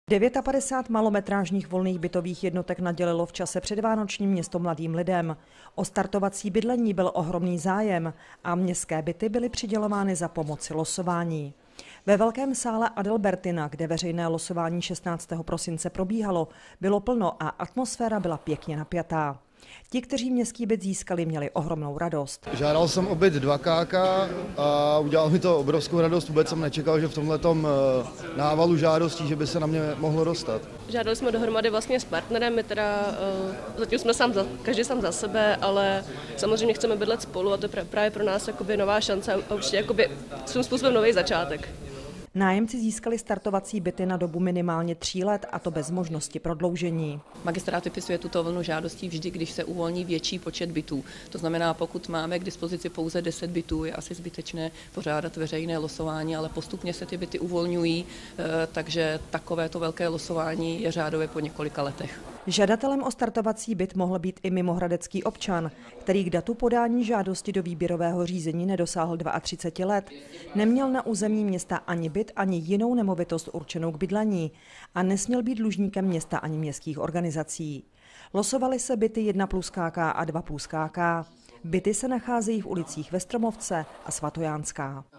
59 malometrážních volných bytových jednotek nadělilo v čase předvánočním město mladým lidem. O startovací bydlení byl ohromný zájem a městské byty byly přidělovány za pomoci losování. Ve velkém sále Adalbertina, kde veřejné losování 16. prosince probíhalo, bylo plno a atmosféra byla pěkně napjatá. Ti, kteří městský byt získali, měli ohromnou radost. Žádal jsem o byt 2KK a udělal mi to obrovskou radost. Vůbec jsem nečekal, že v tomhletom návalu žádostí, že by se na mě mohlo dostat. Žádali jsme dohromady vlastně s partnerem, my teda zatím jsme každý sám za sebe, ale samozřejmě chceme bydlet spolu a to je právě pro nás jakoby nová šance a určitě jakoby svým způsobem nový začátek. Nájemci získali startovací byty na dobu minimálně 3 let, a to bez možnosti prodloužení. Magistrát vypisuje tuto vlnu žádostí vždy, když se uvolní větší počet bytů. To znamená, pokud máme k dispozici pouze 10 bytů, je asi zbytečné pořádat veřejné losování, ale postupně se ty byty uvolňují, takže takovéto velké losování je řádově po několika letech. Žadatelem o startovací byt mohl být i mimohradecký občan, který k datu podání žádosti do výběrového řízení nedosáhl 32 let, neměl na území města ani byt, ani jinou nemovitost určenou k bydlení a nesměl být dlužníkem města ani městských organizací. Losovaly se byty 1+KK a 2+KK. Byty se nacházejí v ulicích Vestromovce a Svatojánská.